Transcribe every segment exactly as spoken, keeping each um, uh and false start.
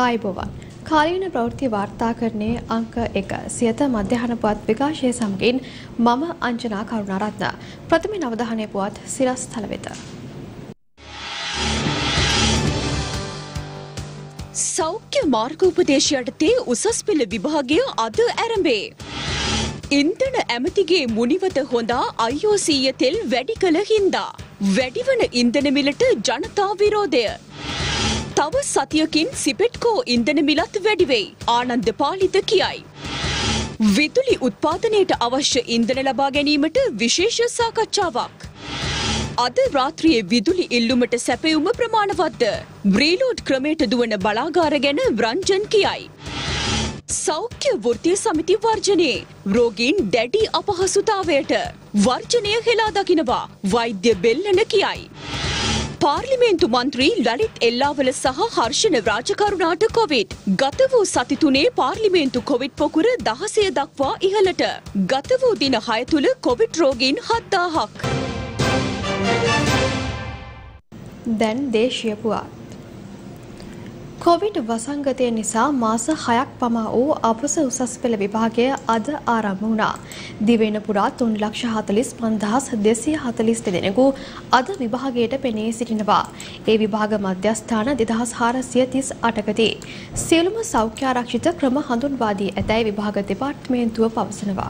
ආයුබෝවන්. කාලීන ප්‍රවෘත්ති වාර්තාකරණයේ අංක එක සියත මධ්‍යහන පුවත් විකාශය සමගින් මම අංජනා කරුණාරත්න. ප්‍රථම නවධානය පුවත් සිරස්තල වෙත. සෞඛ්‍ය මාර්ගෝපදේශ යටතේ උසස් පෙළ විභාගය අද ආරම්භේ. ඉන්ධන ඇමතිගේ මුනිවත හොඳා I O C තෙල් වැඩි කළ හින්දා වැඩිවන ඉන්ධන මිලට ජනතා විරෝධය. තව සතියකින් සිපෙට්කෝ ඉන්ධන මිලත් වැඩි වෙයි. ආනන්ද පාලිත කියයි. විදුලි උත්පාදනයට අවශ්‍ය ඉන්ධන ලබා ගැනීමට විශේෂ සාකච්ඡාවක්. අද රාත්‍රියේ විදුලි ඉල්ලුමට සැපයුම ප්‍රමාණවත්ද? බ්‍රීලෝඩ් ක්‍රමයට දුවන බලාගාර ගැන රංජන් කියයි. සෞඛ්‍ය වෘත්තීය සමිති වර්ජනයේ රෝගීන් දැඩි අපහසුතාවයට වර්ජනය හෙලා දකිනවා වෛද්‍ය බෙල්ලන කියයි. පාර්ලිමේන්තු මන්ත්‍රී ලලිත් එල්ලාවල සහ හර්ෂණ රාජකරුණාට කොවිඩ්. ගත වූ සති තුනේ පාර්ලිමේන්තු කොවිඩ් පොකුර දහසය දක්වා ඉහළට. ගත වූ දින හය තුළ කොවිඩ් රෝගීන් හත්දාහක්. දැන් දේශීය පුවත්. කොවිඩ් වසංගතය නිසා මාස හයක් පමා වූ අපොස උසස් පෙළ විභාගය අද ආරම්භ වුණා. දිවයින පුරා තුන් ලක්ෂ හතළිස් පන්දාස් දෙසිය හතළිස් දෙනෙකු අද විභාගයට පෙනී සිටිනවා. ඒ විභාග මධ්‍යස්ථාන දෙදහස් හාරසිය තිස් අටකදී සියලුම සෞඛ්‍ය ආරක්ෂිත ක්‍රම හඳුන්වා දී ඇතැයි විභාග දෙපාර්තමේන්තුව පවසනවා.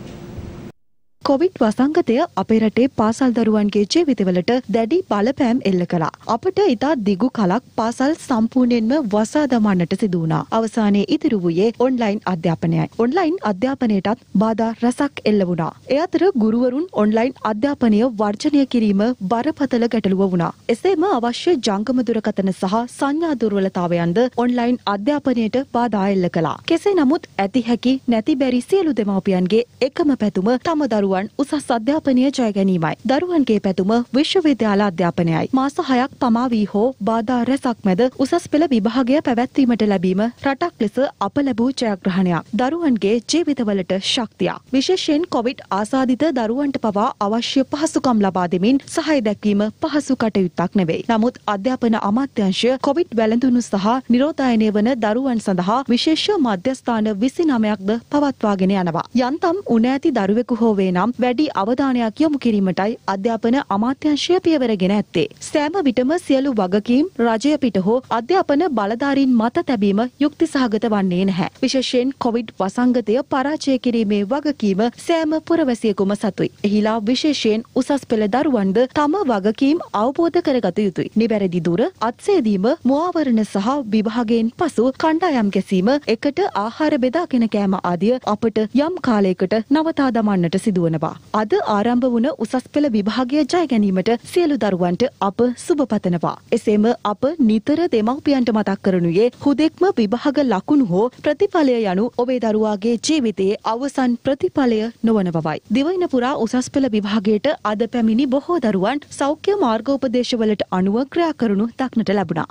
කොවිඩ් වසංගතය අපේ රටේ පාසල් දරුවන්ගේ ජීවිතවලට දැඩි බලපෑම් එල්ල කළා. අපට ඉතා දිගු කලක් පාසල් සම්පූර්ණයෙන්ම වසා දමන්නට සිදු වුණා. අවසානයේ ඉතිරි වූයේ ඔන්ලයින් අධ්‍යාපනයයි. ඔන්ලයින් අධ්‍යාපනයටත් බාධා රැසක් එල්ල වුණා. ඒ අතර ගුරුවරුන් ඔන්ලයින් අධ්‍යාපනය වර්ජනය කිරීම බරපතල ගැටලුව වුණා. එසේම අවශ්‍ය ජංගම දුරකථන සහ සංඥා දුර්වලතාවයන්ද ඔන්ලයින් අධ්‍යාපනයට බාධා එල්ල කළා. කෙසේ නමුත් ඇති හැකි නැති බැරි සියලු දෙමාපියන්ගේ එකම පැතුම තම දරුවන් උසස් අධ්‍යාපනය ජය ගැනීමයි. දරුවන්ගේ පැතුම විශ්වවිද්‍යාල අධ්‍යාපනයයි. මාස හයක් පමා වී හෝ බාධා රැසක් මැද උසස් පෙළ විභාගය පැවැත්වීමට ලැබීම රටක් ලෙස අප ලැබූ ජයග්‍රහණයක්. දරුවන්ගේ ජීවිතවලට ශක්තියක්. විශේෂයෙන් කොවිඩ් ආසාදිත දරුවන්ට පවා අවශ්‍ය පහසුකම් ලබා දෙමින් සහාය දැක්වීම පහසු කටයුත්තක් නෙවෙයි. නමුත් අධ්‍යාපන අමාත්‍යාංශය කොවිඩ් වැළඳුණු සහ නිරෝධායනය වන දරුවන් සඳහා විශේෂ මධ්‍යස්ථාන විසිනමයක්ද පවත්වාගෙන යනවා. යන්තම් උණ ඇති දරුවෙකු හෝ වේ නම් වැඩි අවධානයක් යොමු කිරීමටයි අධ්‍යාපන අමාත්‍යාංශය පියවරගෙන ඇත්තේ. සෑම විටම සියලු වගකීම් රජය පිට හෝ අධ්‍යාපන බලධාරීන් මත තැබීම යුක්තිසහගත වන්නේ නැහැ. විශේෂයෙන් කොවිඩ් වසංගතය පරාජය කිරීමේ වගකීම සෑම පුරවැසියෙකුම සතුයි. එහිලා විශේෂයෙන් උසස් පෙළ දරුවන්ද තම වගකීම් අවබෝධ කරගත යුතුයි. නිවැරදි දුර අත්සේදීම, මුවාවරණ සහ විභාගයෙන් පසු කණ්ඩායම් ගැසීම, එකට ආහාර බෙදාගෙන කෑම ආදිය අපට යම් කාලයකට නවතා දමන්නට සිදුවන අද ආරම්භ වුණ උසස් පෙළ විභාගය ජය ගැනීමට සියලු දරුවන්ට අප සුබ පතනවා. එසේම අප නිතර දෙමව්පියන්ට මතක් කරනුයේ හුදෙක්ම විභාග ලකුණු හෝ ප්‍රතිඵලය යනු ඔබේ දරුවාගේ ජීවිතයේ අවසන් ප්‍රතිඵලය නොවන බවයි. දිවයින පුරා උසස් පෙළ විභාගයට අද පැමිණි බොහෝ දරුවන් සෞඛ්‍ය මාර්ගෝපදේශවලට අනුව ක්‍රියා කරනු දක්නට ලැබුණා.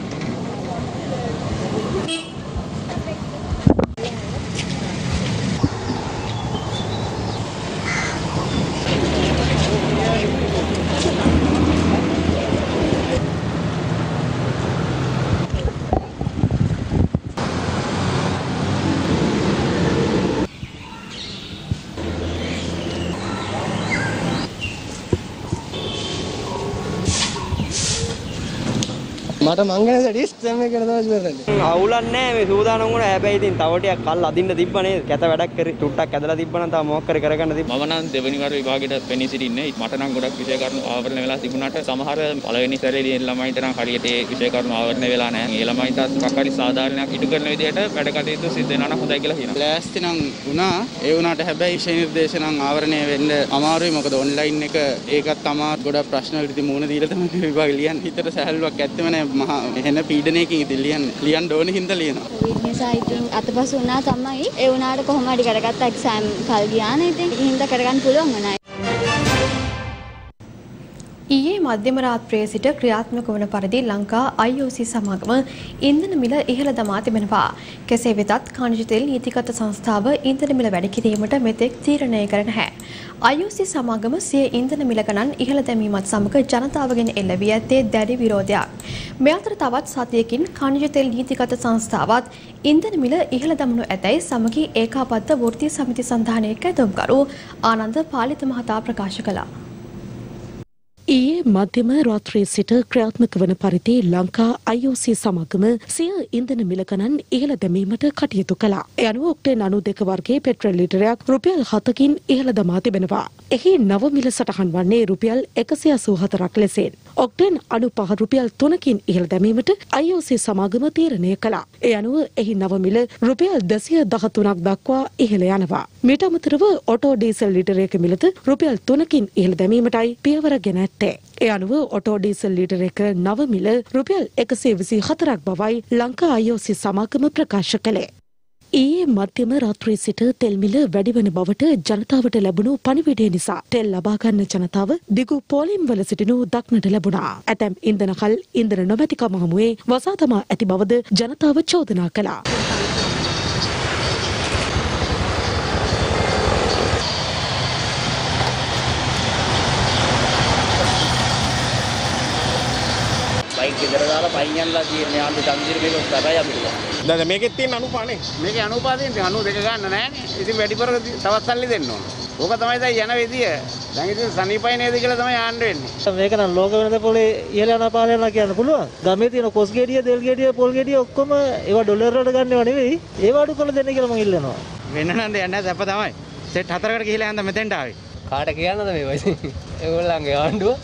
මට මංගල සැටිස් සෑම එකකට තමයි ඉවරන්නේ. අවුලක් නැහැ මේ සූදානම් වුණා. හැබැයි ඉතින් තව ටිකක් කල් අදින්න තිබ්බ නේද? කැත වැඩක් කරේ. ටුට්ටක් ඇදලා තිබ්බනම් තව මොකක් කර කරගන්න තිබ්බ. මම නම් දෙවෙනි වර විභාගෙට පෙනී සිටින්නේ. මට නම් ගොඩක් විෂය කරුණු ආවරණය වෙලා තිබුණාට සමහර පළවෙනි සැරේදී ළමයින්ට නම් හරියට ඒ විෂය කරුණු ආවරණය වෙලා නැහැ. ඒ ළමයින්ට මොකක් හරි සාධාරණයක් ඉටු කරන විදිහට වැඩ කටයුතු සිද්ධ වෙනවා නම් හොඳයි කියලා කියනවා. ලෑස්ති නම් වුණා. ඒ වුණාට හැබැයි විෂය නිර්දේශ නම් ආවරණය වෙන්න අමාරුයි. මොකද ඔන්ලයින් එක ඒකත් අමාරු. ගොඩක් ප්‍රශ්න වලට ඉතින් මුහුණ දීලා තමයි විභාගෙ ලියන්නේ. හිතට සැහැල්ලුවක් ඇත්තම නැහැ. මහා එහෙන පීඩනයකින් ඉතින් ලියන්නේ. ලියන්න ඕනේ හින්දා ලියනවා. කොවිඩ් නිසා ඉතින් අතපසු වුණා තමයි. ඒ වුණාට කොහොම හරි කරගත්ත එක්සෑම් කල් ගියා නේ ඉතින්. හින්දා කරගන්න පුළුවන් වුණා. ඊයේ මධ්‍යම රාත්‍රියේ සිට ක්‍රියාත්මක වන පරිදි ලංකා I O C සමාගම ඉන්ධන මිල ඉහළ දමා තිබෙනවා. කෙසේ වෙතත් ඛනිජ තෙල් නීතිගත සංස්ථාව ඉන්ධන මිල වැඩි කිරීමට මෙතෙක් තීරණය කර නැහැ. I O C සමාගම සිය ඉන්ධන මිල ගණන් ඉහළ දැමීමත් සමග ජනතාවගෙන් එල්ල වී ඇත්තේ දැඩි විරෝධයක්. මේ අතර තවත් සතියකින් ඛනිජ තෙල් නීතිගත සංස්ථාවත් ඉන්ධන මිල ඉහළ දමනු ඇතැයි සමගි ඒකාබද්ධ වෘත්තීය සමිති සන්ධානයේ කැඳවුම්කරු ආනන්ද පාලිත මහතා ප්‍රකාශ කළා. ඊයේ මධ්‍යම රාත්‍රියේ සිට ක්‍රියාත්මක වන පරිදි ලංකා I O C සමාගම සිය ඉන්ධන මිල ගණන් ඉහළ දැමීමට කටයුතු කළා. ඒ අනුව ඔක්ටේන් අනූ දෙක වර්ගයේ පෙට්‍රල් ලිටරයක් රුපියල් හතකින් ඉහළ දමා තිබෙනවා. එහි නව මිල සටහන් වන්නේ රුපියල් එකසිය අසූ හතරක් ලෙසින්. ඔක්ටේන් අනූ පහ රුපියල් තුනකින් ඉහළ දැමීමට I O C සමාගම තීරණය කළා. ඒ අනුව එහි නව මිල රුපියල් දෙසිය දහතුනක් දක්වා ඉහළ යනවා. මීට අමතරව ඔටෝ ඩීසල් ලිටරයක මිලද රුපියල් තුනකින් ඉහළ දැමීමටයි පියවර ගෙන ඇත්තේ. ඒ අනුව ඔටෝ ඩීසල් ලිටර එක නව මිල රුපියල් එකසිය විසි හතරක් බවයි ලංකා I O C සමාගම ප්‍රකාශ කළේ. ඊයේ මධ්‍යම රාත්‍රියේ සිට තෙල් මිල වැඩිවන බවට ජනතාවට ලැබුණු පණිවිඩය නිසා තෙල් ලබා ගන්න ජනතාව දිගු පෝලිම් වල සිටිනු දක්නට ලැබුණා. ඇතැම් ඉන්ධනකල් ඉන්ධන නොමැතිකම හමුවේ වසා තමා ඇති බවද ජනතාව චෝදනා කළා. බයික් ගෙදර දාලා පයින් යන්නලා තියෙන යාන්දු තන්දිර මේක කරා යමුද. දැන් මේකෙත් තියෙන අනුපානේ. මේකේ අනුපාදයෙන් අනූ දෙක ගන්න නැහැනේ. ඉතින් වැඩිපුර තවත් සල්ලි දෙන්න ඕන. ඕක තමයි දැන් යන විදිය. දැන් ඉතින් සනීපයි නේද කියලා තමයි ආන්න වෙන්නේ. මේක නම් ලෝක වෙනද පොලේ ඉහළ යන පාල යනවා කියන්න පුළුවන්. ගමේ තියෙන කොස් ගෙඩිය, දෙල් ගෙඩිය, පොල් ගෙඩිය ඔක්කොම ඒවා ඩොලර් වලට ගන්නව නෙවෙයි. ඒවා අඩු කරලා දෙන්න කියලා මම ඉල්ලනවා. වෙන්න නම් දෙයක් නැහැ සැප තමයි. සෙට් හතරකට ගිහිලා යන්න මෙතෙන්ට ආවේ. කාට කියන්නද මේ වයිසි? ඒගොල්ලන්ගේ ආණ්ඩුව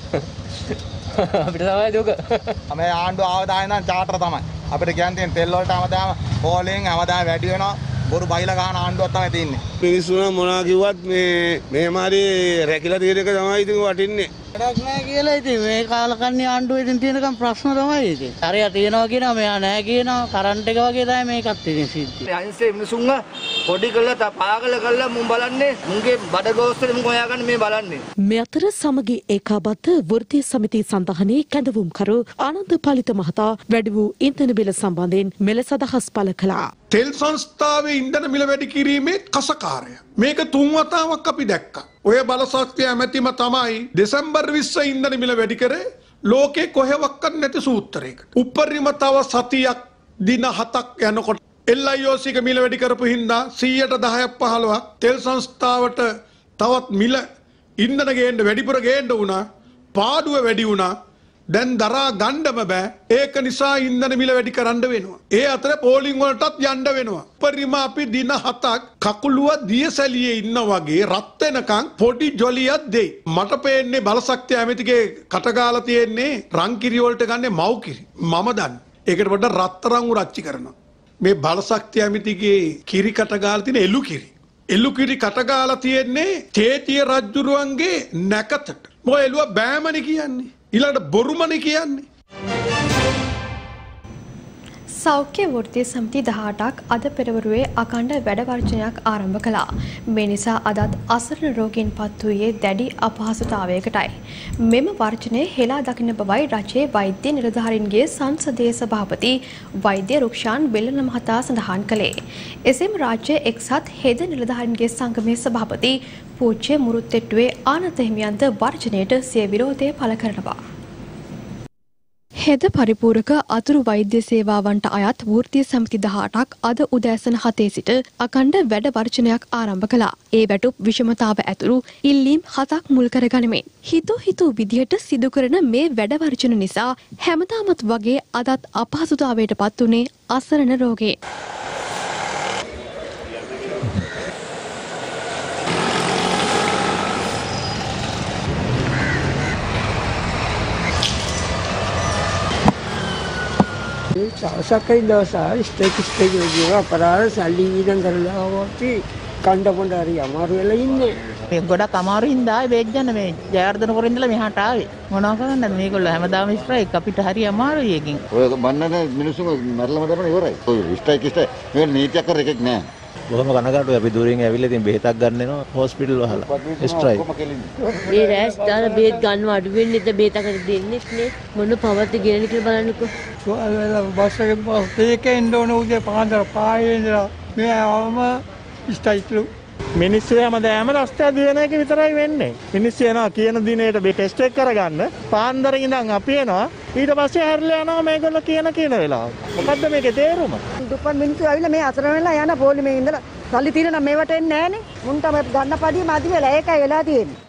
අපිට තමයි දුක. මේ ආණ්ඩුව ආවදාය නම් චාටර තමයි. අපිට කියන්න තියෙන තෙල් වලට හැමදාම පෝලිං හැමදාම වැඩි වෙනවා. බොරු බයිලා ගන්න ආණ්ඩුවක් තමයි තියෙන්නේ. මිනිස්සුන මොනවා කිව්වත් මේ මේ මාරි රැකිලා තියෙන එක තමයි ඉතින් වටින්නේ. වැඩක් නැහැ කියලා ඉතින් මේ කාලකන්ණි ආණ්ඩුවේ ඉතින් තියෙනකම් ප්‍රශ්න තමයි ඉතින්. හරියට තියනවා කියනවා මෙයා නැහැ කියනවා කරන්ට් එක වගේ තමයි මේකත් ඉතින් සිද්ධ. අයින්සේ මිනිසුන්ව පොඩි කරලා පාගල කරලා මුන් බලන්නේ මුන්ගේ බඩ ගෝස්තරේ මුන් හොයාගන්න මේ බලන්නේ. මේ අතර සමගි ඒකාබද්ධ වෘත්තීය සමිති සන්ධානයේ කැඳවුම්කරු ආනන්ද පාලිත මහතා වැඩි වූ ඉන්ධන බිල සම්බන්ධයෙන් මෙලෙස අදහස් පළ කළා. තෙල් සංස්ථාවේ ඉන්ධන මිල වැඩි කිරීමේ කසකාරය. මේක තුන් වතාවක් අපි දැක්කා. ඔය බලශක්තිය ඇමතිම තමයි දෙසැම්බර් විස්ස ඉන්ධන මිල වැඩි කරේ ලෝකේ කොහෙවත් නැති සූත්‍රයකට. උපරිම තව සතියක් දින හතක් යනකොට L I O C එක මිල වැඩි කරපු හින්දා සීයට දහයක් පහළොවක් තෙල් සංස්ථාවට තවත් මිල ඉන්ධන ගේන්න වැඩිපුර ගේන්න වුණා. පාඩුව වැඩි වුණා. දැන් දරා ගන්නම බෑ. ඒක නිසා ඉන්ධන මිල වැඩි කරන්න වෙනවා. ඒ අතර පෝලිං වලටත් යන්න වෙනවා. උපරිම අපි දින හතක් කකුලුව දියසැලියේ ඉන්න වගේ රත් වෙනකන් පොඩි ජොලියක් දෙයි. මට පේන්නේ බලශක්තිය ඇමතිගේ කටගාලා තියෙන්නේ රංකිරි වලට ගන්නේ මව්කිරි. මම දන්නේ. ඒකට පොඩ්ඩක් රත්තරන් උරච්චි කරනවා. මේ බලශක්තිය ඇමතිගේ කිරි කටගාලා තියෙන එළු කිරි. එළු කිරි කටගාලා තියෙන්නේ තේතිය රජුරුවන්ගේ නැකතට. මොකද එළුව බෑමනේ කියන්නේ. ඊළඟට බොරුමනේ කියන්නේ. සෞඛ්‍ය වෘත්තීය සමිති දහඅටක් අද පෙරවරුවේ අඛණ්ඩ වැඩ වර්ජනයක් ආරම්භ කළා. මේ නිසා අදත් අසරණ රෝගීන් පත් වූයේ දැඩි අපහසුතාවයකටයි. මෙම වර්ජනය හෙලා දකින්න බවයි රජයේ වෛද්‍ය නිලධාරීන්ගේ සංසදීය සභාපති වෛද්‍ය රුක්ෂාන් බෙල්ලන මහතා සඳහන් කළේ. එසේම රාජ්‍ය එක්සත් හෙද නිලධාරීන්ගේ සංගමේ සභාපති පූජ්‍ය මුරුත්තෙට්ටුවේ ආනන්ද හිමියන්ද වර්ජනයට සිය විරෝධය පළ කරනවා. හෙද පරිපූරක අතුරු වෛද්‍ය සේවාවන්ට අයත් වෘත්තීය සමිති දහඅටක් අද උදෑසන හතේ සිට අඛණ්ඩ වැඩ වර්ජනයක් ආරම්භ කළා. ඒ වැටුප් විෂමතාව ඇතුළු ඉල්ලීම් හතක් මුල් කරගනිමින් හිතු හිතු විදියට සිදු කරන මේ වැඩ වර්ජන නිසා හැමදාමත් වගේ අදත් අපහසුතාවයට පත් වුණේ අසරණ රෝගීන්. සකයි දවසා ස්ටේජ් ස්ටේජ් වල අපරාධ සල්ලි ඉඳන් කරලා වොටි කණ්ඩ පොඬ හරි අමාරු වෙලා ඉන්නේ. මේ ගොඩක් අමාරු හින්දා ආවේ බේජ්ජන්න මේ ජයවර්ධන කරේ ඉඳලා මෙහාට ආවේ. මොනවා කරන්නද මේගොල්ලෝ හැමදාම ස්ට්‍රයික් අපිට හරි අමාරුයි එකකින්. ඔය බන්නන මිනිස්සු මරලම දැමන ඉවරයි. ඔය ස්ට්‍රයික් ස්ට්‍රයික් මේ නීතියක් කර එකක් නෑ. බොහොම කනගාටුයි. අපි දුරින් ඇවිල්ලා ඉතින් බෙහෙතක් ගන්න එනවා හොස්පිටල් වහලා. ස්ට්‍රයික්. මේ රෑස් දාලා බෙහෙත් ගන්නව අඩු වෙන්නේ නැද්ද බෙහෙතකට දෙන්නේ නේ. මොන පවත්ද ගෙනන කියලා බලන්නකෝ. බස් එකේ බස් එකේ ඉන්න ඕන උදේ පාන්දර පායේ ඉඳලා මේ ආවම ස්ටයික්ලු මිනිස්සු හැමදාම රස්තය දිනන එක විතරයි වෙන්නේ. මිනිස්සු එනවා කියන දිනේට මේ ටෙස්ට් එක කරගන්න. පාන්දර ඉඳන් අපි එනවා. ඊට පස්සේ හැරිලා යනවා මේගොල්ලෝ කියන කියන වෙලාව. මොකද්ද මේකේ තේරුම? දුප්පත් මිනිස්සු ඇවිල්ලා මේ අතර වෙලා යන පොලිමේ ඉඳලා සල්ලි తీරන නම් මේවට එන්නේ නැහනේ. මුන්ට මේ ගන්න පඩිය මදි වෙලා ඒකයි වෙලා තියෙන්නේ.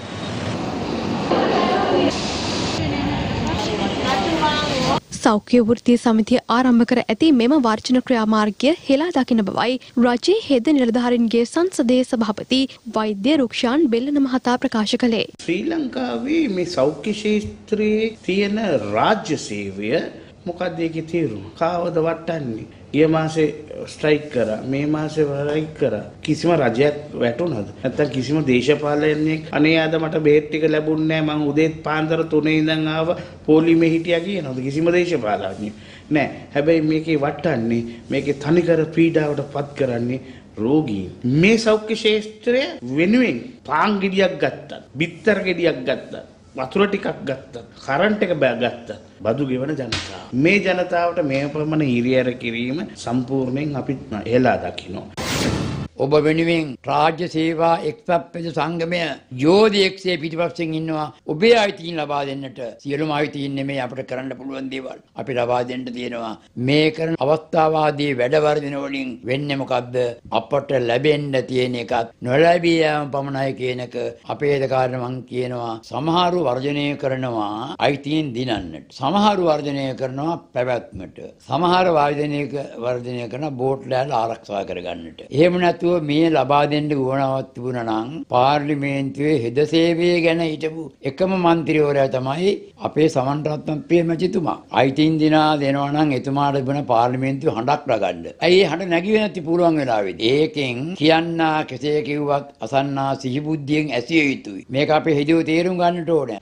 සෞඛ්‍ය වෘත්තීය සමිතිය ආරම්භ කර ඇති මෙම වර්ජන ක්‍රියාමාර්ගය හෙලා දකින බවයි රජයේ හෙද නිලධාරීන්ගේ සංසදයේ සභාපති වෛද්‍ය රුක්ෂාන් බෙල්ලන මහතා ප්‍රකාශ කළේ. ශ්‍රී ලංකාවේ මේ සෞඛ්‍ය ක්ෂේත්‍රයේ තියෙන රාජ්‍ය සේවය මොකක්ද ඒකේ තේරුම? කාවද වටන්නේ? ගිය මාසේ ස්ට්‍රයික් කරා, මේ මාසේ ස්ට්‍රයික් කරා. කිසිම රජයක් වැටුණාද? නැත්තම් කිසිම දේශපාලනයක් අනේ ආද මට බෙහෙත් ටික ලැබුණේ නැහැ, මං උදේත් පාන්දර තුනේ ඉඳන් ආව පොලිමේ හිටියා කියනවාද? කිසිම දේශපාලනයක් නෑ. හැබැයි මේකේ වටන්නේ, මේකේ තනිකර පීඩාවට පත් කරන්නේ රෝගීන්. මේ සෞඛ්‍ය ක්ෂේත්‍රය වෙනුවෙන් පාන් ගෙඩියක් ගත්තා, බිත්තර ගෙඩියක් ගත්තා, වතුර ටිකක් ගත්තා, කරන්ට් එක බෑ ගත්තා. බදු ගෙවන ජනතාව. මේ ජනතාවට මේ ප්‍රමාණ හිරියර කිරීම සම්පූර්ණයෙන් අපි එලා දකිනවා. ඔබ වෙනුවෙන් රාජ්‍ය සේවා එක්සත් පෙළ සංගමය යෝධයෙක්සේ පිටිපස්සෙන් ඉන්නවා. ඔබේ අයිතීන් ලබා දෙන්නට සියලුම අයිතීන් නෙමෙයි අපිට කරන්න පුළුවන් දේවල් අපි ලබා දෙන්න තියෙනවා. මේ කරන අවස්ථාවාදී වැඩ වර්ධන වලින් වෙන්නේ මොකද්ද? අපට ලැබෙන්න තියෙන එකත් නොලැබී යාම පමණයි කියන එක අපේ දකාරණ මං කියනවා. සමහරු වර්ජනය කරනවා අයිතීන් දිනන්නට. සමහරු වර්ජනය කරනවා පැවැත්මට. සමහර වර්ජනය වර්ජනය කරන බෝට් ලෑල්ල ආරක්ෂා කරගන්නට. එහෙම නැත්නම් මේ ලබා දෙන්න උවමනාවක් තිබුණා නම් පාර්ලිමේන්තුවේ හෙද සේවය ගැන හිටපු එකම മന്ത്രിවරයා තමයි අපේ සමන්රත්න ප්‍රේමජිතුමා. අයිතින් දිනා දෙනවා නම් එතුමාට තිබුණ පාර්ලිමේන්තුවේ හඬක් රගන්න. ඇයි හඬ නැගිවෙ නැති පුළුවන් වෙලාවෙදී. ඒකෙන් කියන්නා කෙසේ කිව්වත් අසන්නා සිහිබුද්ධියෙන් ඇසිය යුතුයි. මේක අපේ හෙදියෝ තේරුම් ගන්නට ඕනේ.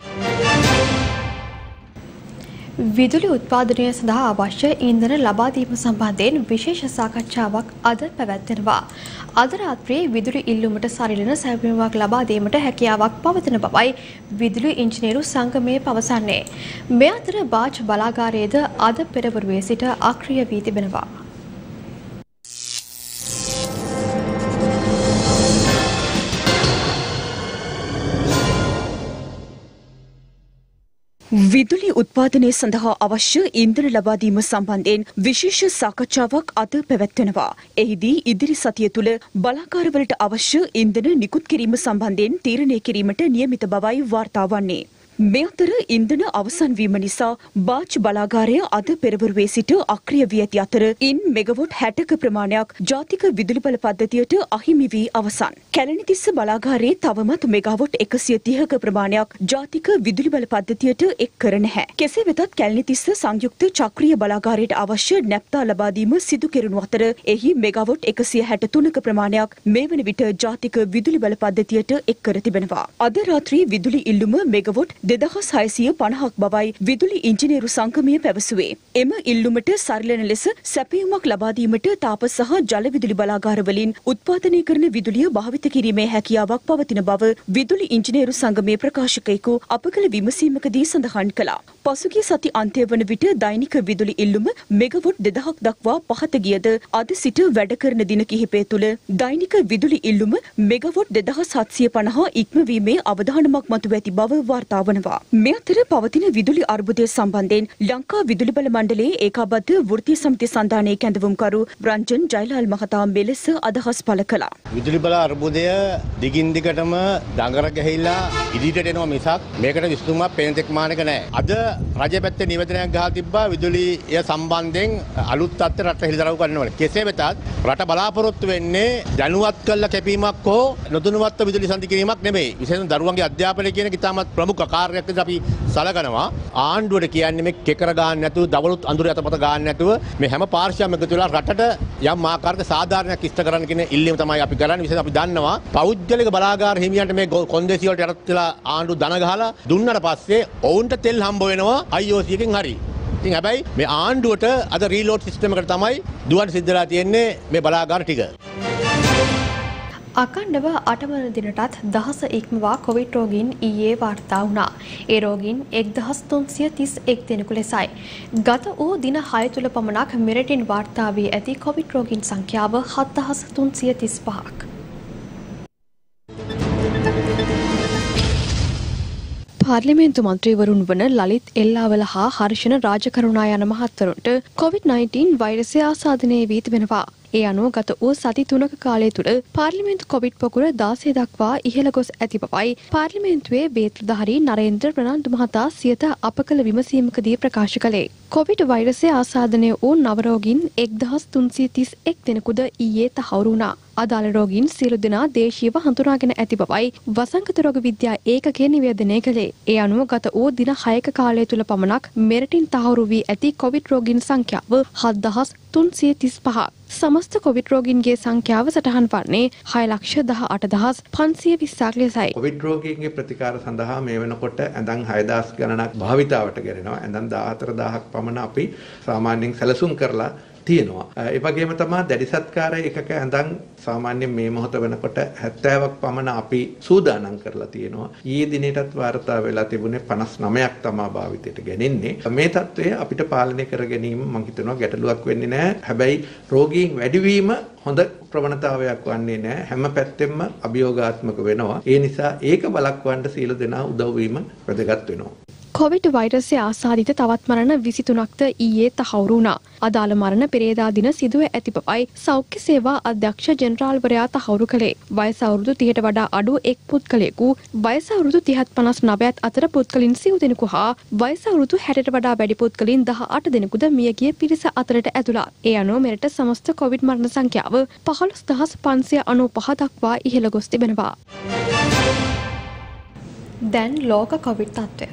විදුලි උත්පාදනය සඳහා අවශ්‍ය ඉන්ධන ලබා දීම සම්බන්ධයෙන් විශේෂ සාකච්ඡාවක් අද පැවැත්වෙනවා. අද රාත්‍රියේ විදුලි ඉල්ලුමට සරිලන සැපයීමක් ලබා දීමට හැකියාවක් පවතින බවයි විදුලි ඉංජිනේරු සංගමය පවසන්නේ. මේ අතර බාජ් බලාගාරයේද අද පෙරවරුවේ සිට අක්‍රිය වී තිබෙනවා. විදුලි උත්පාදනය සඳහා අවශ්‍ය ඉන්ධන ලබා දීම සම්බන්ධයෙන් විශේෂ සාකච්ඡාවක් අද පැවැත්වෙනවා. එහිදී ඉදිරි සතිය තුළ බලාගාරවලට අවශ්‍ය ඉන්ධන නිකුත් කිරීම සම්බන්ධයෙන් තීරණය කිරීමට නියමිත බවයි වාර්තා වන්නේ. මේ අතර ඉන්ධන අවසන් වීම නිසා බාජ් බලාගාරය අද පෙරවරුවේ සිට අක්‍රිය වී ඇති අතර ඉන් මෙගවොට් හැටක ප්‍රමාණයක් ජාතික විදුලි බල පද්ධතියට අහිමි වී අවසන්. කැලණිතිස්ස බලාගාරයේ තවමත් මෙගාවොට් එකසිය තිහක ප්‍රමාණයක් ජාතික විදුලි බල පද්ධතියට එක් කර නැහැ. කෙසේ වෙතත් කැලණිතිස්ස සංයුක්ත චක්‍රීය බලාගාරයට අවශ්‍ය නැප්තා ලබා දීම සිදු කෙරුණු අතර එහි මෙගාවොට් එකසිය හැට තුනක ප්‍රමාණයක් මේ වන විට ජාතික විදුලි බල පද්ධතියට එක් කර තිබෙනවා. අද රාත්‍රී විදුලි ඉල්ලුම මෙගවොට් දෙදහස් හයසිය පනහක් බවයි විදුලි ඉංජිනේරු සංගමය පැවසුවේ. එම ඉල්ලුමට සරිලන ලෙස සැපයීමක් ලබා දීමට තාපස සහ ජල විදුලි බලාගාරවලින් උත්පාදනය කරන විදුලිය භාවිත කිරීමේ හැකියාවක් පවතින බව විදුලි ඉංජිනේරු සංගමේ ප්‍රකාශකයෙකු අප කළ විමසීමකදී සඳහන් කළා. පසුගිය සති අන්තය වන විට දෛනික විදුලි ඉල්ලුම මෙගවොට් දෙදහක් දක්වා පහත ගියද අද සිට වැඩ කරන දින කිහිපය තුළ දෛනික විදුලි ඉල්ලුම මෙගවොට් දෙදහස් හත්සිය පනහ ඉක්මවීමේ අවධානමක් මතුව ඇති බව වාර්තා වනවා. මේ අතර පවතින විදුලි අර්බුදය සම්බන්ධයෙන් ලංකා විදුලි බල මණ්ඩලයේ ඒකාබද්ධ වෘත්තීය සමිති සන්ධානයේ කැඳවුම්කරු රංජන් ජයලාල් මහතා මෙලෙස අදහස් පළ කළා. විදුලි බල අර්බුදය දිගින් දිගටම දඟර ගැහිලා ඉදිරියට එනවා මිසක් මේකට විසඳුමක් පේන තෙක් මානක නැහැ. අද රජය පැත්තේ නිවේදනයක් ගහලා තිබ්බා විදුලිය සම්බන්ධයෙන් අලුත් තත්ත්ව රට හෙළිදරව් කරනවා. කෙසේ වෙතත් රට බලාපොරොත්තු වෙන්නේ දැනුවත් කළ කැපීමක් හෝ නොදැනුවත්ව විදුලි සඳි කිරීමක් නෙමෙයි. විශේෂයෙන් දරුවන්ගේ අධ්‍යාපනය කියන ඉතාමත් ප්‍රමුඛ කාර්යයක් විදිහට අපි සලකනවා. ආණ්ඩුවට කියන්නේ මේ කෙකර ගන්න නැතුව දවලුත් අඳුර යතපත ගන්න නැතුව මේ හැම පාර්ශ්වයක්ම එකතු වෙලා රටට යම් ආකාරයක සාධාරණයක් ඉෂ්ට කරන්න කියන ඉල්ලීම තමයි අපි කරන්නේ. විශේෂයෙන් අපි දන්නවා පෞද්ගලික බලාගාර හිමියන්ට මේ කොන්දේසි වලට යටත් වෙලා ආණ්ඩු ධන ගහලා දුන්නට පස්සේ ඔවුන්ට තෙල් හම්බ වෙනවා I O C එකෙන් හරි. ඉතින් හැබැයි මේ ආණ්ඩුවට අද රීලෝඩ් සිස්ටම් එකට තමයි දුවන්න සිද්ධ වෙලා තියෙන්නේ මේ බලාගාර ටික. අකණ්ඩව අටවන දිනටත් දහස ඉක්මවා කොවිඩ් රෝගීන් ඊයේ වාර්තා වුණා. ඒ රෝගීන් එක්දහස් තුන්සිය තිස් එක් දෙනෙකු ලෙසයි. ගත වූ දින හය තුළ පමණක් මෙරටින් වාර්තා වී ඇති කොවිඩ් රෝගීන් සංඛ්‍යාව හත්දහස් තුන්සිය තිස් පහක්. පාර්ලිමේන්තු මන්ත්‍රීවරුන් වන ලලිත් එල්ලාවල හා හර්ෂණ රාජකරුණා යන මහත්වරුන්ට කොවිඩ් නයින්ටීන් වෛරසය ආසාදනය වී තිබෙනවා. ඒ අනුව ගත වූ සති තුනක කාලය තුළ පාර්ලිමේන්තු කොවිඩ් පොකුර දාසය දක්වා ඉහළ ගොස් ඇති බවයි පාර්ලිමේන්තුවේ බේත්‍රධාරී නරේන්ද්‍ර ප්‍රනාන්දු මහතා සියත අප කළ විමසීමකදී ප්‍රකාශ කළේ. කොවිඩ් වෛරසය ආසාදනය වූ නවරෝගීන් එක්දහස් තුන්සිය තිස් එක් දෙනෙකුද ඊයේ තහවුරු වුණා. අදාළ රෝගීන් සියලු දෙනා දේශීයව හඳුනාගෙන ඇති බවයි වසංගත රෝග විද්‍යා ඒකකය නිවේදනය කළේ. ඒ අනුව ගත වූ දින හයක කාලය තුළ පමණක් මෙරටින් තහවුරු වී ඇති කොවිඩ් රෝගීන් සංඛ්‍යාව හත්දහස් තුන්සිය තිස් පහක්. සමස්ත කොවිඩ් රෝගීන්ගේ සංඛ්‍යාව සටහන් වන්නේ හය ලක්ෂ දහ අට දහස් පන්සිය විස්සක් ලෙසයි. කොවිඩ් රෝගීන්ගේ ප්‍රතිකාර සඳහා මේ වෙනකොට ඇඳන් හයදහස් ගණනක් භාවිතාවට ගෙනෙනවා. ඇඳන් දාහතර දහසක් පමණ අපි සාමාන්‍යයෙන් සැලසුම් කරලා තියෙනවා. ඒ වගේම තමයි දැඩි සත්කාර එකක ඇඳන් සාමාන්‍යයෙන් මේ මොහොත වෙනකොට හැත්තෑවක් පමණ අපි සූදානම් කරලා තියෙනවා. ඊයේ දිනේටත් වාර්තා වෙලා තිබුණේ පනස් නවයක් තමයි භාවිතයට ගෙනෙන්නේ. මේ තත්ත්වය අපිට පාලනය කර ගැනීම මම හිතනවා ගැටලුවක් වෙන්නේ නැහැ. හැබැයි රෝගීන් වැඩිවීම හොඳ ප්‍රවණතාවයක් වන්නේ නැහැ. හැම පැත්තෙම අභියෝගාත්මක වෙනවා. ඒ නිසා ඒක බලක්වන්න සියලු දෙනා උදව් වීම වැදගත් වෙනවා. කොවිඩ් වෛරසය ආසාදිත තවත් මරණ විසිතුනක්ද ඊයේ තහවුරු වුණා. අදාළ මරණ පෙරේදා දින සිදුව ඇති බවයි සෞඛ්‍ය සේවා අධ්‍යක්ෂ ජෙනරාල්වරයා තහවුරු කළේ. වයස අවුරුදු තිහට වඩා අඩු එක් පුද්ගලයෙකු වයස අවුරුදු තිහත් පනස් නවයත් අතර පුද්ගලින් සිව් දෙනෙකු හා වයස අවුරුදු හැටට වඩා වැඩි පුද්ගලින් දහ අට දෙනෙකුද මියගිය පිරිස අතරට ඇතුළත්. ඒ අනුව මෙරට සමස්ත කොවිඩ් මරණ සංඛ්‍යාව පහළොස් දහස් පන්සිය අනූපහ දක්වා ඉහළ ගොස් තිබෙනවා. දැන් ලෝක කොවිඩ් තත්ත්වය.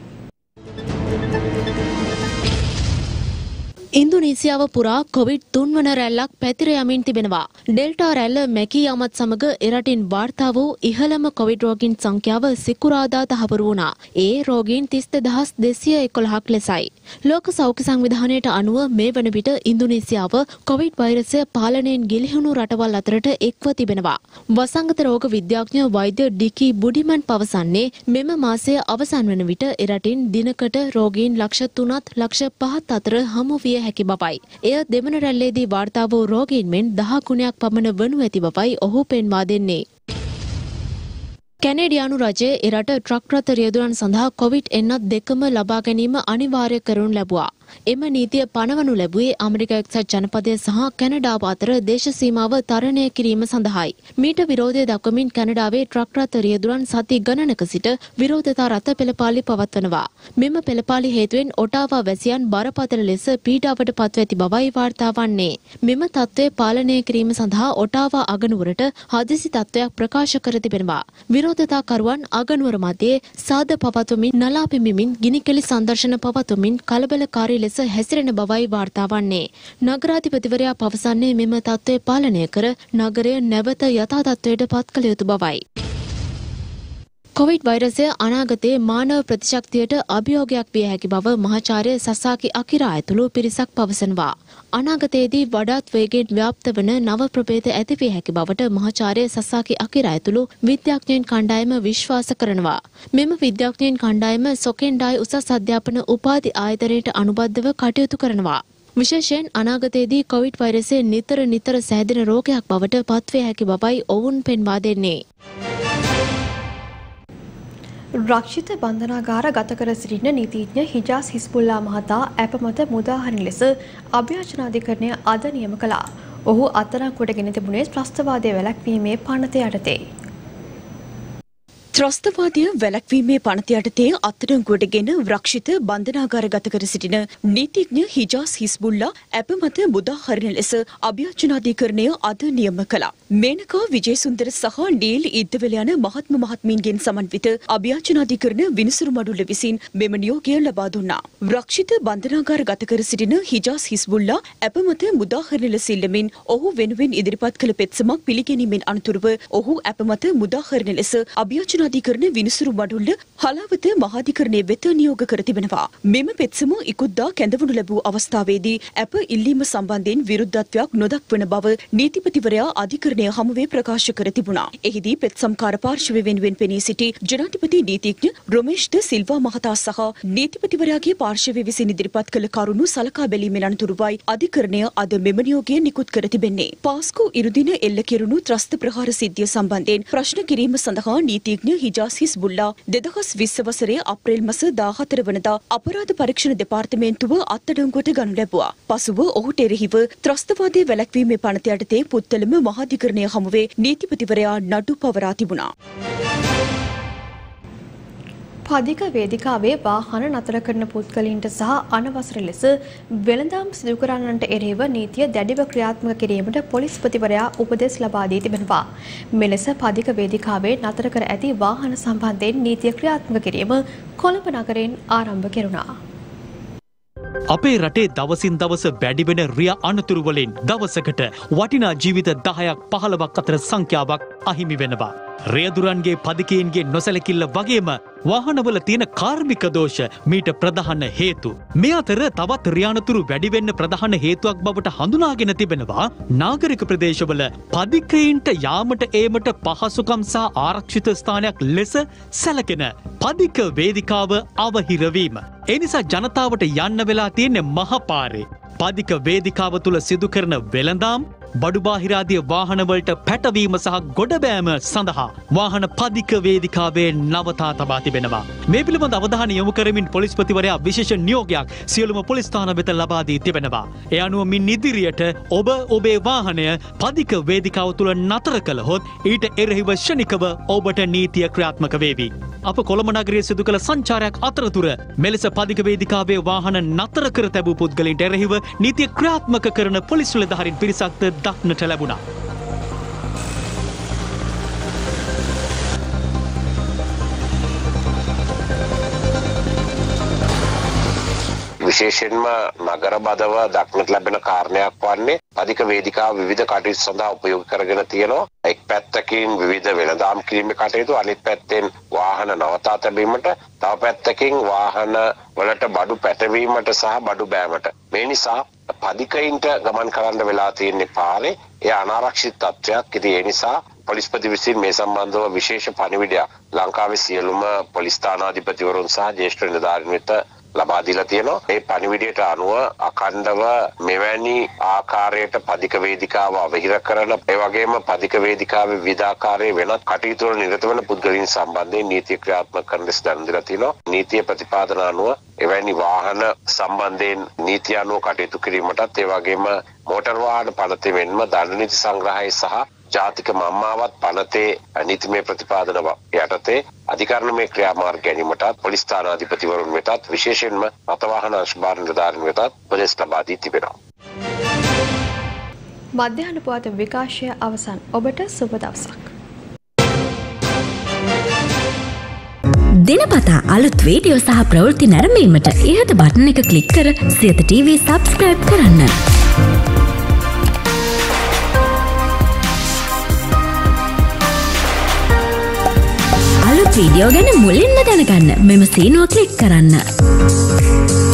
ඉන්දුනීසියාව පුරා කොවිඩ් තුන්වන රැල්ලක් පැතිර යමින් තිබෙනවා. ඩෙල්ටා රැල්ල මැකී යාමත් සමග එරටින් වාර්තා වූ ඉහළම කොවිඩ් රෝගීන් සංඛ්‍යාව සිකුරාදා තහවුරු වුණා. ඒ රෝගීන් තිස් දෙදහස් දෙසිය එකොළහක් ලෙසයි. ලෝක සෞඛ්‍ය සංවිධානයට අනුව මේ වන විට ඉන්දුනීසියාව කොවිඩ් වෛරසය පාලනයෙන් ගිලිහුණු රටවල් අතරට එක්ව තිබෙනවා. වසංගත රෝග විද්‍යාඥ වෛද්‍ය ඩිකි බුඩිමන් පවසන්නේ මෙම මාසය අවසන් වන විට එරටින් දිනකට රෝගීන් ලක්ෂ තුනත් ලක්ෂ පහත් අතර හමු විය හැකි බවයි. එය දෙවන රැල්ලේදී වාර්තා වූ රෝගීන් මෙන් දහ ගුණයක් පමණ වනු ඇති බවයි ඔහු පෙන්වා දෙන්නේ. කැනේඩියානු රජය එරට ට්‍රක් රථ රියදුරන් සඳහා කොවිඩ් එන්නත් දෙකම ලබා ගැනීම අනිවාර්ය කරනු ලැබුවා. එම නීතිය පනවනු ලැබුවේ ඇමරික එක්සත් ජනපදය සහ කැනඩාව අතර දේශ සීමාව තරණය කිරීම සඳහායි. මීට විරෝධය දක්වමින් කැනඩාවේ ට්‍රක් රථ රියදුරන් සති ගණනක සිට විරෝධතා රථ පෙළපාලි පවත්වනවා. මෙම පෙළපාලි හේතුවෙන් ඔටාවා වැසියන් බරපතල ලෙස පීඩාවට පත්ව ඇති බවයි වාර්තා වන්නේ. මෙම තත්ත්වය පාලනය කිරීම සඳහා ඔටාවා අගනුවරට හදිසි තත්ත්වයක් ප්‍රකාශ කර තිබෙනවා. විරෝධතාකරුවන් අගනුවර මැදේ සාද පවත්වමින් නලා පිඹිමින් ගිනිකෙලි සංදර්ශන පවත්වමින් කලබලකාරී ලෙස හැසිරෙන බවයි වාර්තා වන්නේ. නගරාධිපතිවරයා පවසන්නේ මෙම තත්ත්වය පාලනය කර නගරය නැවත යථා තත්ත්වයට පත් කළ යුතු බවයි. කොවිඩ් වෛරසය අනාගතයේ මානව ප්‍රතිශක්තියට අභියෝගයක් විය හැකි බව මහාචාර්ය සසාකි අකිරා ඇතුළු පිරිසක් පවසනවා. අනාගතයේදී වඩාත් වේගයෙන් ව්‍යාප්ත වන නව ප්‍රභේද ඇති විය හැකි බවට මහාචාර්ය සසාකි අකිරා ඇතුළු විද්‍යාඥයන් කණ්ඩායම විශ්වාස කරනවා. මෙම විද්‍යාඥයන් කණ්ඩායම සොකෙන්ඩායි උසස් අධ්‍යාපන උපාධි ආයතනයට අනුබද්ධව කටයුතු කරනවා. විශේෂයෙන් අනාගතයේදී කොවිඩ් වෛරසය නිතර නිතර සෑදෙන රෝගයක් බවට පත්විය හැකි බවයි ඔවුන් පෙන්වා දෙන්නේ. රක්ෂිත බන්ධනාගාර ගත කර සිටින නීතිඥ හිජාස් හිස්බුල්ලා මහතා ඇප මත මුදාහරින ලෙස අභියාචනාධිකරණය අද නියම කළා. ඔහු අත්අඩංගුවට තිබුණේ ත්‍රස්තවාදය වැළැක්වීමේ පනත යටතේ. ත්‍රස්තවාදය වැළැක්වීමේ පනත යටතේ අත්අඩංගුවටගෙන රක්ෂිත බන්ධනාගාර ගත කර සිටින නීතිඥ හිජාස් හිස්බුල්ලා ඇප මත මුදාහරින ලෙස අභියාචනාධිකරණය අද නියම කළා. මේනකා විජේසුන්දර සහ නීල් ඉද්දවල යන මහත්ම මහත්මීන්ගෙන් සමන්විත අභියාචනාධිකරණ විනිසුරු මඩුල්ල විසින් මෙම නියෝගය ලබා දුන්නා. රක්ෂිත බන්ධනාගාර ගත කර සිටින හිජාස් හිස්බුල්ලා ඇප මත මුදාහරින ලෙස ඉල්ලමින් ඔහු වෙනුවෙන් ඉදිරිපත් කළ පෙත්සමක් පිළිගැනීමෙන් අනතුරුව ඔහු ඇප මත මුදාහරින ලෙස අභියාචනා අධිකරණ විනිසුරු මඩුල්ල හලාවත මහාධිකරණයේ වෙත නියෝග කර තිබෙනවා. මෙම පෙත්සම ඉකුද්දා කැඳවනු ලැබූ අවස්ථාවේදී අප ඉල්ලීම සම්බන්ධයෙන් විරුද්ධත්වයක් නොදක්වන බව නීතිපතිවරයා අධිකරණය හමුවේ ප්‍රකාශ කර තිබුණා. එහිදී පෙත්සම්කාර පාර්ශවය වෙනුවෙන් පෙනී සිටි ජනාධිපති නීතිඥ රොමේෂ් ද සිල්වා මහතා සහ නීතිපතිවරයාගේ පාර්ශවය විසින් ඉදිරිපත් කළ කරුණු සලකා බැලීමෙන් අනතුරුවයි අධිකරණය අද මෙම නියෝගය නිකුත් කර තිබෙන්නේ. පාස්කු ඉරුදින එල්ල කෙරුණු ත්‍රස්ත ප්‍රහාර සිද්ධිය සම්බන්ධයෙන් ප්‍රශ්න කිරීම සඳහා නීතිඥ හිජාස් හිස්බුල්ලා දෙදහස් විස්ස වසරේ අප්‍රේල් මාස දාහතර වනදා අපරාධ පරීක්ෂණ දෙපාර්තමේන්තුව අත්අඩංගුවට ගනු ලැබුවා. පසුව ඔහුට එරෙහිව ත්‍රස්තවාදයේ වැළැක්වීමේ පනත යටතේ පුත්තලම මහාධිකරණය හමුවේ නීතිපතිවරයා නඩු පවරා තිබුණා. පදික වේදිකාවේ වාහන නතර කරන පුද්ගලයින්ට සහ අනවසර ලෙස වෙළඳාම් සිදු කරන්නන්ට එරෙහිව නීතිය දැඩිව ක්‍රියාත්මක කිරීමට පොලිස්පතිවරයා උපදෙස් ලබා දී තිබෙනවා. මෙලෙස පදික වේදිකාවේ නතර කර ඇති වාහන සම්බන්ධයෙන් නීතිය ක්‍රියාත්මක කිරීම කොළඹ නගරයෙන් ආරම්භ කෙරුණා. අපේ රටේ දවසින් දවස වැඩි වෙන රිය අනතුරු වලින් දවසකට වටිනා ජීවිත දහයක් පහළොවක් අතර සංඛ්‍යාවක් අහිමි වෙනවා. රියදුරන්ගේ පදිකයින්ගේ නොසැලකිල්ල වගේම වාහනවල තියෙන කාර්මික දෝෂ මීට ප්‍රධාන හේතු. මේ අතර තවත් රියානතුරු වැඩි වෙන්න ප්‍රධාන හේතුවක් බවට හඳුනාගෙන තිබෙනවා නාගරික ප්‍රදේශවල පදිකයින්ට යාමට ඒමට පහසුකම් සහ ආරක්ෂිත ස්ථානයක් ලෙස සැලකෙන පදික වේදිකාව අවහිරවීම. ඒ නිසා ජනතාවට යන්න වෙලා තියෙන්නේ මහපාරේ. පදික වේදිකාව තුල සිදු කරන වෙළඳාම් බඩු බාහිරාදී වාහනවලට පැටවීම සහ ගොඩබෑම සඳහා වාහන පදික වේදිකාවේ නවතා තබා තිබෙනවා. මේ පිළිබඳ අවධානය යොමු කරමින් පොලිස්පතිවරයා විශේෂ නියෝගයක් සියලුම පොලිස් ස්ථාන වෙත ලබා දී තිබෙනවා. ඒ අනුව මින් ඉදිරියට ඔබ ඔබේ වාහනය පදික වේදිකාව තුල නතර කළහොත් ඊට එරෙහිව ශනිකව ඔබට නීතිය ක්‍රියාත්මක වේවි. අප කොළඹ නගරයේ සිදු කළ සංචාරයක් අතරතුර මෙලෙස පදික වේදිකාවේ වාහන නතර කර තැබූ පුද්ගලයින්ට එරෙහිව නීතිය ක්‍රියාත්මක කරන පොලිස් නිලධාරීන් පිරිසක්ද දක්නට ලැබුණා. විශේෂයෙන්ම නගර බදව දක්නට ලැබෙන කාරණයක් වන්නේ පදික වේදිකාව විවිධ කටයුතු සඳහා උපයෝග කරගෙන තියෙනවා. එක් පැත්තකින් විවිධ වෙළඳාම් කිරීමේ කටයුතු, අනිත් පැත්තෙන් වාහන නවතා තැබීමට, තව පැත්තකින් වාහන වලට බඩු පැටවීමට සහ බඩු බෑමට. මේ නිසා පදිකයින්ට ගමන් කරන්න වෙලා තියෙන්නේ පාරේ. ඒ අනාරක්ෂිත තත්ත්වයක්. ඉතින් ඒ නිසා පොලිස්පති විසින් මේ සම්බන්ධව විශේෂ පණිවිඩයක් ලංකාවේ සියලුම පොලිස් ස්ථානාධිපතිවරුන් සහ ජ්‍යෙෂ්ඨ නිලධාරීන් වෙත ලබා දීලා තියෙනවා. මේ පණිවිඩයට අනුව අඛණ්ඩව මෙවැනි ආකාරයට පදික වේදිකාව අවහිර කරන, ඒ වගේම පදික වේදිකාවේ විවිධාකාරයේ වෙනත් කටයුතු වල නිරත වෙන පුද්ගලයන් සම්බන්ධයෙන් නීතිය ක්‍රියාත්මක කරන ලෙස දැනුම් දීලා තියෙනවා. නීතිය ප්‍රතිපාදන අනුව එවැනි වාහන සම්බන්ධයෙන් නීතිය අනුව කටයුතු කිරීමටත්, ඒ වගේම මෝටර් වාහන පනතේ මෙන්ම දඬු නීති සංග්‍රහය සහ ජාතික මම්මාවත් පනතේ නීතිමය ප්‍රතිපාදන යටතේ අධිකරණමය ක්‍රියාමාර්ග ගැනීමටත් පොලිස් ස්ථානාධිපතිවරුන් වෙතත් විශේෂයෙන්ම රථවාහන අංශභාර නිලධාරීන් වෙතත් උපදෙස් ලබා දී තිබෙනවා. මධ්‍යහන පුවත් විකාශය අවසන්. ඔබට සුබ දවසක්. දිනපතා අලුත් වීඩියෝ සහ ප්‍රවෘත්ති නැරඹීමට ඉහත බටන් එක ක්ලික් කර සියත ටීවී සබ්ස්ක්‍රයිබ් කරන්න. අලුත් වීඩියෝ ගැන මුලින්ම දැනගන්න මෙම සීනුව ක්ලික් කරන්න.